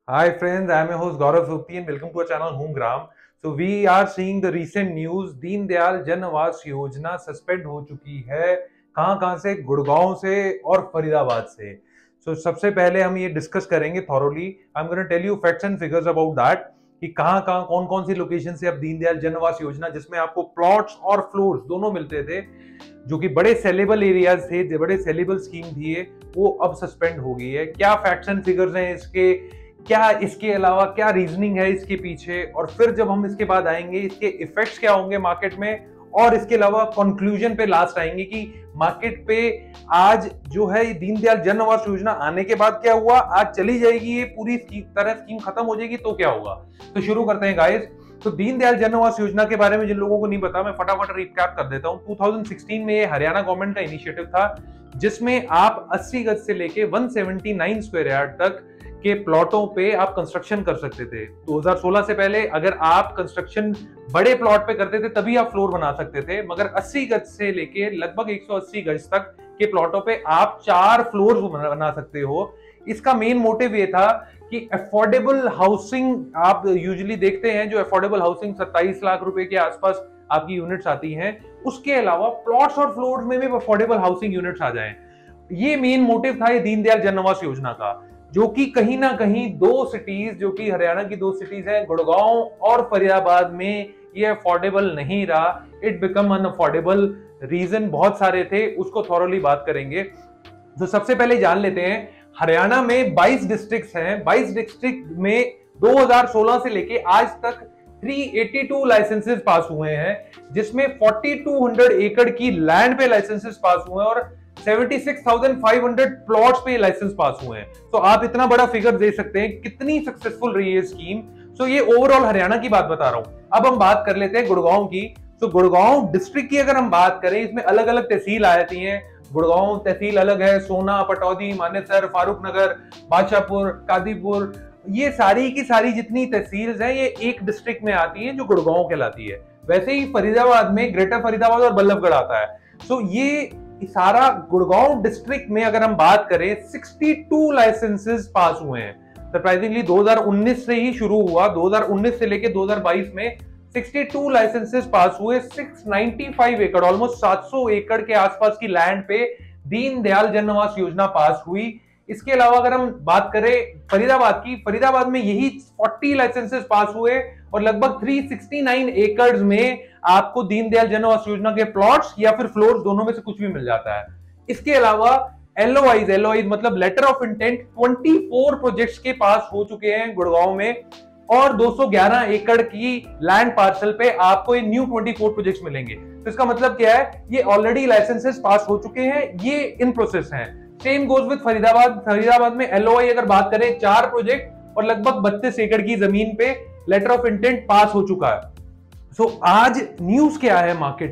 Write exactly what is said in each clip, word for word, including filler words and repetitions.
Hi friends, I am your host Gaurav Supti and welcome to our channel Homegram. So we are seeing the recent news. Deen Dayal जन आवास योजना suspend हो चुकी है। कहां कहां से? गुड़गांव से और फरीदाबाद से। सो so, सबसे पहले हम ये डिस्कस करेंगे thoroughly. I am gonna tell you facts and figures about that कि कहां कहां कौन कौन सी लोकेशन से अब दीन दयाल जन आवास योजना, जिसमें आपको प्लॉट्स और फ्लोर्स दोनों मिलते थे, जो कि बड़े सेलेबल एरियाज थे, बड़े सेलेबल स्कीम थी, वो अब सस्पेंड हो गई है। क्या फैक्ट्स एंड फिगर्स हैं इसके, क्या इसके अलावा क्या रीजनिंग है इसके पीछे, और फिर जब हम इसके बाद आएंगे इसके इफेक्ट्स क्या होंगे मार्केट में, और इसके अलावा कंक्लूजन पे लास्ट आएंगे कि मार्केट पे आज जो है दीनदयाल जन आवास योजना आने के बाद क्या हुआ, आज चली जाएगी ये पूरी तरह स्कीम खत्म हो जाएगी तो क्या होगा। तो शुरू करते हैं गाइस। तो दीनदयाल जन आवास योजना के बारे में जिन लोगों को नहीं पता, मैं फटाफट रिकैप कर देता हूं। दो हज़ार सोलह में ये हरियाणा गवर्नमेंट का इनिशिएटिव था, जिसमें आप अस्सी गज से लेके एक सौ उन्यासी स्क्वायर यार्ड तक के प्लॉटों पे आप कंस्ट्रक्शन कर सकते थे। दो हज़ार सोलह से पहले अगर आप कंस्ट्रक्शन बड़े प्लॉट पे करते थे तभी आप फ्लोर बना सकते थे, मगर अस्सी गज से लेके लगभग एक सौ अस्सी गज तक के प्लॉटों पे आप चार फ्लोर बना सकते हो। इसका मेन मोटिव ये था कि अफोर्डेबल हाउसिंग, आप यूजुअली देखते हैं जो अफोर्डेबल हाउसिंग सत्ताईस लाख रुपए के आसपास आपकी यूनिट्स आती हैं, उसके अलावा प्लॉट्स और फ्लोर्स में भी अफोर्डेबल हाउसिंग यूनिट्स आ जाएं। ये मेन मोटिव था ये दीनदयाल जन आवास योजना का, जो कि कहीं ना कहीं दो सिटीज, जो कि हरियाणा की दो सिटीज हैं, गुड़गांव और फरीदाबाद में ये अफोर्डेबल नहीं रहा। It become unaffordable. रीजन बहुत सारे थे, उसको थॉरोली बात करेंगे। तो सबसे पहले जान लेते हैं, हरियाणा में बाईस डिस्ट्रिक्ट्स हैं। बाईस डिस्ट्रिक्ट में दो हज़ार सोलह से लेके आज तक तीन सौ बयासी लाइसेंसेस पास हुए हैं, जिसमें बयालीस सौ एकड़ की लैंड पे लाइसेंसेस पास हुए हैं और छिहत्तर हज़ार पाँच सौ प्लॉट्स पे लाइसेंस पास हुए हैं। तो आप इतना बड़ा फिगर दे सकते हैं कितनी सक्सेसफुल रही है स्कीम। सो ये ओवरऑल हरियाणा की बात बता रहा हूं। अब हम बात कर लेते हैं गुड़गांव की। तो गुड़गांव डिस्ट्रिक्ट की अगर हम बात करें, इसमें अलग अलग तहसील आ जाती हैं। गुड़गांव तहसील अलग है, सोना, पटौदी, मानेसर, फारूक नगर, बादशाहपुर, कादीपुर, ये सारी की सारी जितनी तहसील्स हैं ये एक डिस्ट्रिक्ट में आती हैं जो गुड़गांव कहलाती है। वैसे ही फरीदाबाद में ग्रेटर फरीदाबाद और बल्लभगढ़ आता है। सो ये सारा गुड़गांव डिस्ट्रिक्ट में अगर हम बात करें बासठ लाइसेंसेस पास हुए हैं। सरप्राइजिंगली दो हज़ार उन्नीस से ही शुरू हुआ, दो हज़ार उन्नीस से लेके दो हज़ार बाईस में बासठ लाइसेंसेस पास हुए। छह सौ पचानवे एकड़, ऑलमोस्ट सात सौ एकड़ के आसपास की लैंड पे दीनदयाल जन आवास योजना पास हुई। इसके अलावा अगर हम बात करें फरीदाबाद की, फरीदाबाद में यही चालीस लाइसेंसेस पास हुए और लगभग तीन सौ उनहत्तर एकड़ में आपको दीनदयाल जन आवास योजना के प्लॉट्स या फिर फ्लोर्स दोनों में से कुछ भी मिल जाता है। इसके अलावा एलओआईज, एलओआईज मतलब लेटर ऑफ इंटेंट, चौबीस प्रोजेक्ट्स के पास हो चुके हैं गुड़गांव में, और दो सौ ग्यारह एकड़ की लैंड पार्सल पे आपको ये न्यू चौबीस प्रोजेक्ट्स मिलेंगे। तो इसका मतलब क्या है, ये ऑलरेडी लाइसेंसेस पास हो चुके हैं, ये इन प्रोसेस हैं। Same goes with Faridabad. Faridabad में एलओआई अगर बात करें, चार प्रोजेक्ट और लगभग बत्तीस एकड़ की जमीन पे लेटर ऑफ इंटेंट पास हो चुका है। सो so, आज न्यूज क्या है मार्केट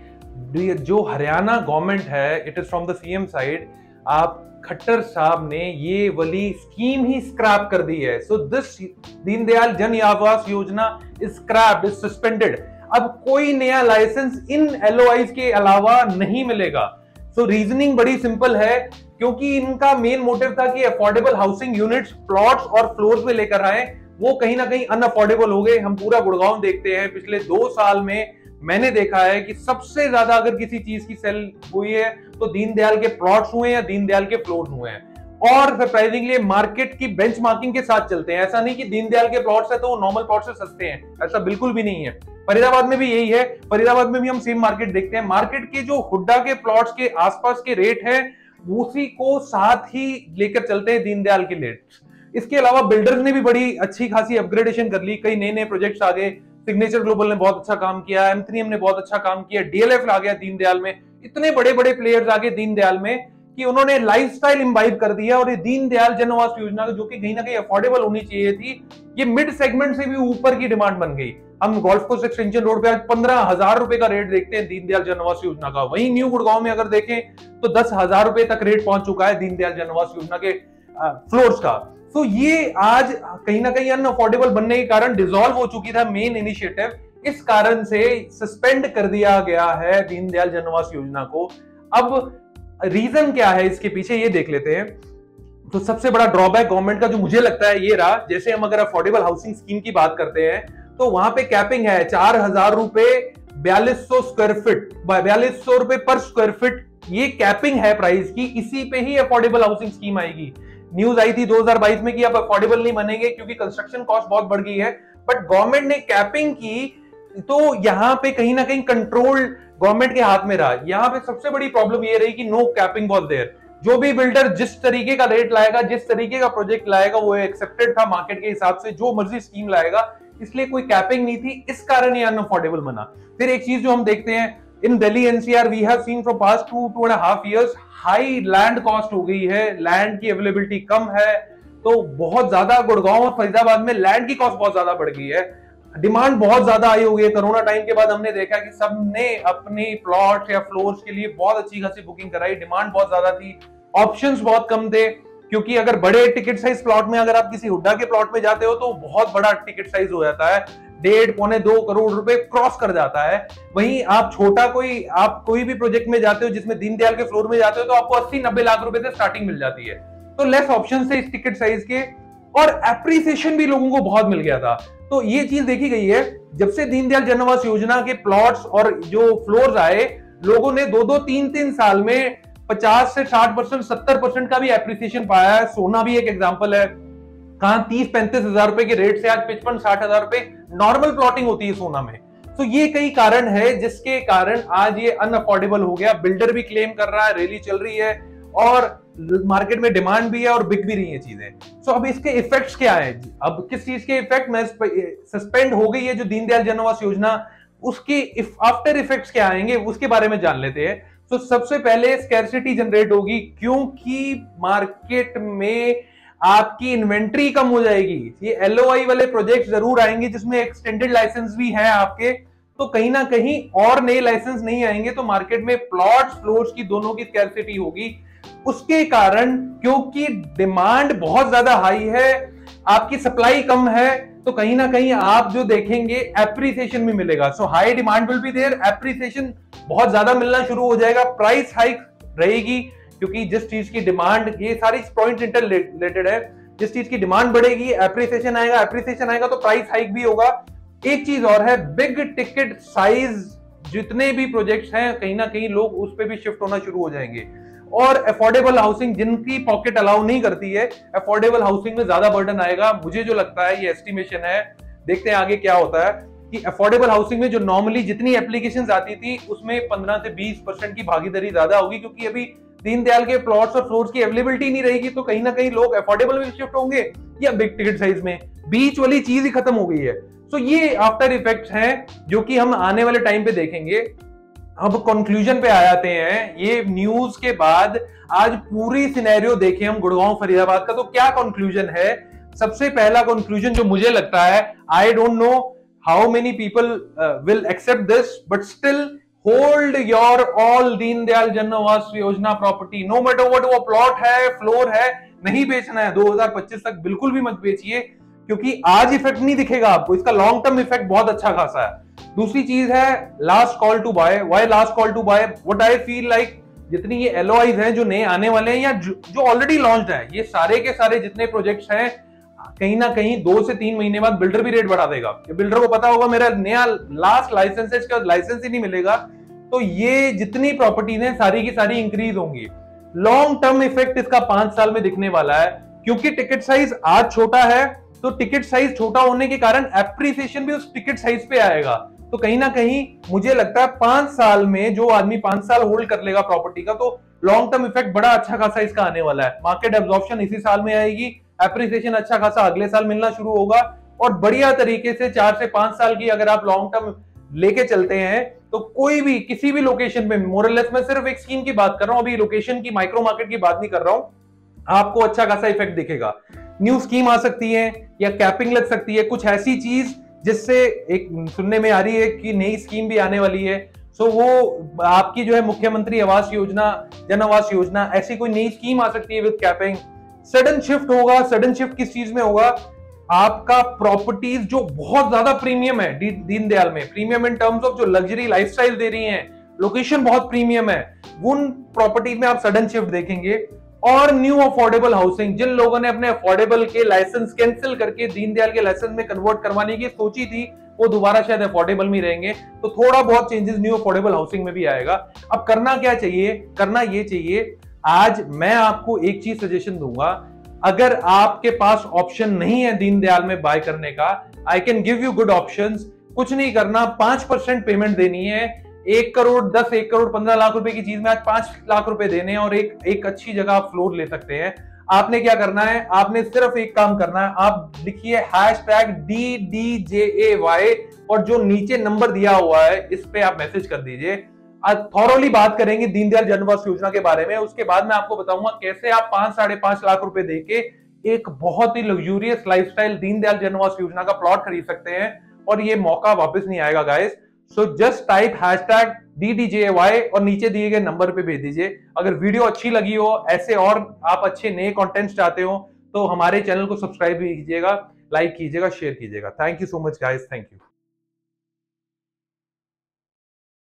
की, जो हरियाणा गवर्नमेंट है, it is from the CM side, आप खट्टर साहब ने ये वाली स्कीम ही स्क्रैप कर दी है। सो दिस दीनदयाल जन आवास योजना इज स्क्रैप्ड, इज सस्पेंडेड। अब कोई नया लाइसेंस इन एलओआईज के अलावा नहीं मिलेगा। सो so, रीजनिंग बड़ी सिंपल है, क्योंकि इनका मेन मोटिव था कि अफोर्डेबल हाउसिंग यूनिट्स प्लॉट्स और फ्लोर्स में लेकर आए, वो कहीं ना कहीं अनअफोर्डेबल हो गए। हम पूरा गुड़गांव देखते हैं, पिछले दो साल में मैंने देखा है कि सबसे ज्यादा अगर किसी चीज की सेल हुई है तो दीनदयाल के प्लॉट्स हुए हैं या दीनदयाल के फ्लोर्स हुए हैं। और सरप्राइजिंगली मार्केट की बेंचमार्किंग के साथ चलते हैं। ऐसा नहीं कि दीनदयाल के प्लॉट्स है तो वो नॉर्मल प्लॉट से सस्ते हैं, ऐसा बिल्कुल भी नहीं है। फरीदाबाद में भी यही है, फरीदाबाद में भी हम सेम मार्केट देखते हैं। मार्केट के जो हुड्डा के प्लॉट्स के आसपास के रेट है, उसी को साथ ही लेकर चलते हैं दीनदयाल के रेट। इसके अलावा बिल्डर्स ने भी बड़ी अच्छी खासी अपग्रेडेशन कर ली, कई नए नए प्रोजेक्ट्स आ गए। सिग्नेचर ग्लोबल ने बहुत अच्छा काम किया, एम थ्री एम ने बहुत अच्छा काम किया, डीएलएफ आ गया दीनदयाल में, इतने बड़े बड़े प्लेयर्स आ गए दीनदयाल में कि उन्होंने लाइफस्टाइल इंबाइब कर दिया। और ये दीनदयाल जन आवास योजना जो कि कहीं ना कहीं अफोर्डेबल होनी चाहिए थी, ये मिड सेगमेंट से भी ऊपर की डिमांड बन गई। हम गोल्फ कोर्स एक्सटेंशन रोड पे आज पंद्रह हजार रुपए का रेट देखते हैं दीनदयाल जन आवास योजना का। वहीं न्यू गुड़गांव में अगर देखें तो दस हजार रुपए तक रेट पहुंच चुका है दीनदयाल जन आवास योजना के फ्लोर्स का। तो ये आज कहीं ना कहीं अनअफोर्डेबल बनने के कारण डिसॉल्व हो चुकी था मेन इनिशिएटिव, इस कारण से सस्पेंड कर दिया गया है दीनदयाल जन आवास योजना को। अब रीजन क्या है इसके पीछे, ये देख लेते हैं। तो सबसे बड़ा ड्रॉबैक गवर्नमेंट का जो मुझे लगता है ये रहा, जैसे हम अगर अफोर्डेबल हाउसिंग स्कीम की बात करते हैं तो वहां पे कैपिंग है चार हजार रुपए बयालीस सौ स्क्वायर फीट बयालीस सौ रुपए पर स्क्वायर फीट, ये कैपिंग है प्राइस की, इसी पे ही अफोर्डेबल हाउसिंग स्कीम आएगी। न्यूज आई थी दो हज़ार बाईस में कि अब अफोर्डेबल नहीं बनेंगे क्योंकि कंस्ट्रक्शन कॉस्ट बहुत बढ़ गई है, बट गवर्नमेंट ने कैपिंग की तो यहां पे कहीं ना कहीं कंट्रोल गवर्नमेंट के हाथ में रहा। यहां पे सबसे बड़ी प्रॉब्लम ये रही कि नो कैपिंग वाज देयर, जो भी बिल्डर जिस तरीके का रेट लाएगा, जिस तरीके का प्रोजेक्ट लाएगा वो एक्सेप्टेड था मार्केट के हिसाब से, जो मर्जी स्कीम लाएगा, इसलिए कोई कैपिंग नहीं थी, इस कारण ये अनअफोर्डेबल बना। फिर एक चीज जो हम देखते हैं in Delhi NCR we have seen from past two two and half years high land cost हो गई है, लैंड की अवेलेबिलिटी कम है, तो बहुत ज्यादा गुड़गांव और फरीदाबाद में लैंड की कॉस्ट बहुत ज्यादा बढ़ गई है, डिमांड बहुत ज्यादा आई हो गई है। कोरोना टाइम के बाद हमने देखा कि सबने अपने प्लॉट या फ्लोर्स के लिए बहुत अच्छी खासी बुकिंग कराई, डिमांड बहुत ज्यादा थी, ऑप्शंस बहुत कम थे, क्योंकि अगर बड़े टिकट साइज प्लॉट में अगर आप किसी हुड्डा के प्लॉट में जाते हो तो बहुत बड़ा टिकट साइज हो जाता है, डेढ़ पौने दो करोड़ रुपए क्रॉस कर जाता है। वहीं आप छोटा कोई आप कोई भी प्रोजेक्ट में जाते हो जिसमें दीनदयाल के फ्लोर में जाते हो तो आपको अस्सी नब्बे लाख रुपए से स्टार्टिंग मिल जाती है, तो लेस ऑप्शन है इस टिकट साइज के, और एप्रिसिएशन भी लोगों को बहुत मिल गया था। तो ये चीज देखी गई है जब से दीनदयाल जन आवास योजना के प्लॉट्स और जो फ्लोर्स आए, लोगों ने दो दो तीन तीन साल में पचास से साठ परसेंट सत्तर परसेंट का भी एप्रिसिएशन पाया है। सोना भी एक एग्जांपल है, कहां तीस पैंतीस हजार रुपए के रेट से आज पचपन साठ हजार रुपए नॉर्मल प्लॉटिंग होती है सोना में। तो ये कई कारण है जिसके कारण आज ये अनअफोर्डेबल हो गया, बिल्डर भी क्लेम कर रहा है, रैली चल रही है और मार्केट में डिमांड भी है और बिक भी रही है चीजें। सो अब इसके इफेक्ट्स क्या है, अब किस चीज के इफेक्ट में सस्पेंड हो गई है जो दीनदयाल जन आवास योजना, उसके आफ्टर इफेक्ट्स क्या आएंगे उसके बारे में जान लेते हैं। तो सबसे पहले स्कैर्सिटी जनरेट होगी, क्योंकि मार्केट में आपकी इन्वेंट्री कम हो जाएगी। ये एलओआई वाले प्रोजेक्ट जरूर आएंगे जिसमें एक्सटेंडेड लाइसेंस भी है आपके, तो कहीं ना कहीं और नए लाइसेंस नहीं आएंगे, तो मार्केट में प्लॉट्स फ्लोर्स की दोनों की स्कैर्सिटी होगी। उसके कारण क्योंकि डिमांड बहुत ज्यादा हाई है, आपकी सप्लाई कम है, तो कहीं ना कहीं आप जो देखेंगे एप्रिसिएशन भी मिलेगा। So high demand will be there, appreciation बहुत ज्यादा मिलना शुरू हो जाएगा, प्राइस हाइक रहेगी, क्योंकि जिस चीज की डिमांड, ये सारी पॉइंट इंटर रिलेटेड है, जिस चीज की डिमांड बढ़ेगी एप्रिसिएशन आएगा, एप्रिसिएशन आएगा तो प्राइस हाइक भी होगा। एक चीज और है, बिग टिकट साइज जितने भी प्रोजेक्ट्स हैं कहीं ना कहीं लोग उस पर भी शिफ्ट होना शुरू हो जाएंगे, और अफोर्डेबल हाउसिंग जिनकी पॉकेट अलाउ नहीं करती है, अफोर्डेबल हाउसिंग में ज्यादा बर्डन आएगा। मुझे जो लगता है, ये एस्टिमेशन है, देखते हैं आगे क्या होता है, कि अफोर्डेबल हाउसिंग में जो नॉर्मली जितनी एप्लीकेशंस आती थी उसमें पंद्रह से बीस परसेंट की भागीदारी ज्यादा होगी, क्योंकि अभी दीनदयाल के प्लॉट्स और फ्लोर्स की अवेलेबिलिटी नहीं रहेगी, तो कहीं ना कहीं लोग अफोर्डेबल में शिफ्ट होंगे या बिग टिकट साइज में, बीच वाली चीज ही खत्म हो गई है। तो ये आफ्टर इफेक्ट्स हैं जो कि हम आने वाले टाइम पे देखेंगे। अब कंक्लूजन पे आ जाते हैं, ये न्यूज के बाद आज पूरी सिनेरियो देखें हम गुड़गांव फरीदाबाद का, तो क्या कंक्लूजन है। सबसे पहला कंक्लूजन जो मुझे लगता है, I don't know how many people will accept this, but still hold your all Deendayal Jan Awas Yojana property, no matter what, वो प्लॉट है, फ्लोर है, नहीं बेचना है। दो हज़ार पच्चीस तक बिल्कुल भी मत बेचिए, क्योंकि आज इफेक्ट नहीं दिखेगा आपको, इसका लॉन्ग टर्म इफेक्ट बहुत अच्छा खासा है। दूसरी चीज है last call to buy. Why last call to buy? What I feel like, जितनी ये एलओआईज हैं जो नए आने वाले हैं या जो ऑलरेडी लॉन्च्ड है, ये सारे के सारे जितने प्रोजेक्ट्स हैं, कहीं ना कहीं दो से तीन महीने बाद बिल्डर भी रेट बढ़ा देगा। बिल्डर को पता होगा मेरा नया लास्ट लाइसेंस है, इसका लाइसेंस ही नहीं मिलेगा, तो ये जितनी प्रॉपर्टीज हैं सारी की सारी इंक्रीज होंगी। लॉन्ग टर्म इफेक्ट इसका पांच साल में दिखने वाला है, क्योंकि टिकट साइज आज छोटा है, तो टिकट साइज छोटा होने के कारण एप्रिसिएशन भी उस टिकट साइज पे आएगा। तो कहीं ना कहीं मुझे लगता है पांच साल में जो आदमी पांच साल होल्ड कर लेगा प्रॉपर्टी का, तो लॉन्ग टर्म इफेक्ट बड़ा अच्छा खासा इसका आने वाला है। मार्केट एब्जॉर्प्शन इसी साल में आएगी, एप्रिसिएशन अच्छा खासा अगले साल मिलना शुरू होगा, और बढ़िया तरीके से चार से पांच साल की अगर आप लॉन्ग टर्म लेके चलते हैं, तो कोई भी किसी भी लोकेशन पे, मोरलेस मैं सिर्फ एक स्कीम की बात कर रहा हूं, अभी लोकेशन की, माइक्रो मार्केट की बात नहीं कर रहा हूं, आपको अच्छा खासा इफेक्ट दिखेगा। न्यू स्कीम आ सकती है या कैपिंग लग सकती है, कुछ ऐसी चीज जिससे एक सुनने में आ रही है कि नई स्कीम भी आने वाली है। सो वो आपकी जो है मुख्यमंत्री आवास योजना, जन आवास योजना, ऐसी कोई नई स्कीम आ सकती है विद कैपिंग। सडन शिफ्ट होगा, सडन शिफ्ट किस चीज में होगा, आपका प्रॉपर्टीज जो बहुत ज्यादा प्रीमियम है दीनदयाल में, प्रीमियम इन टर्म्स ऑफ जो लग्जरी लाइफस्टाइल दे रही हैं, लोकेशन बहुत प्रीमियम है, उन प्रॉपर्टीज में आप सडन शिफ्ट देखेंगे। और न्यू अफोर्डेबल हाउसिंग, जिन लोगों ने अपने अफोर्डेबल के लाइसेंस कैंसिल करके दीनदयाल के लाइसेंस में कन्वर्ट करवाने की सोची थी, वो दोबारा शायद अफोर्डेबल में रहेंगे। तो थोड़ा बहुत चेंजेस न्यू अफोर्डेबल हाउसिंग में भी आएगा। अब करना क्या चाहिए? करना ये चाहिए, आज मैं आपको एक चीज सजेशन दूंगा, अगर आपके पास ऑप्शन नहीं है दीनदयाल में बाय करने का, I can give you good options. कुछ नहीं करना, पांच परसेंट पेमेंट देनी है। एक करोड़ दस एक करोड़ पंद्रह लाख रुपए की चीज में आज पांच लाख रुपए देने हैं और एक एक अच्छी जगह आप फ्लोर ले सकते हैं। आपने क्या करना है? आपने सिर्फ एक काम करना है, आप लिखिए hash tag D D J A Y और जो नीचे नंबर दिया हुआ है इस पे आप मैसेज कर दीजिए। थॉरोली बात करेंगे दीनदयाल जन आवास योजना के बारे में। उसके बाद मैं आपको बताऊंगा कैसे आप पांच साढ़े पांच लाख रुपए देके एक बहुत ही लग्जूरियस लाइफस्टाइल दीनदयाल जन आवास योजना का प्लॉट खरीद सकते हैं और ये मौका वापस नहीं आएगा guys. So just type hashtag D D J Y और नीचे दिए गए नंबर पे भेज दीजिए। अगर वीडियो अच्छी लगी हो, ऐसे और आप अच्छे नए कंटेंट्स चाहते हो तो हमारे चैनल को सब्सक्राइब कीजिएगा, लाइक कीजिएगा, शेयर कीजिएगा। Thank you so much guys, thank you.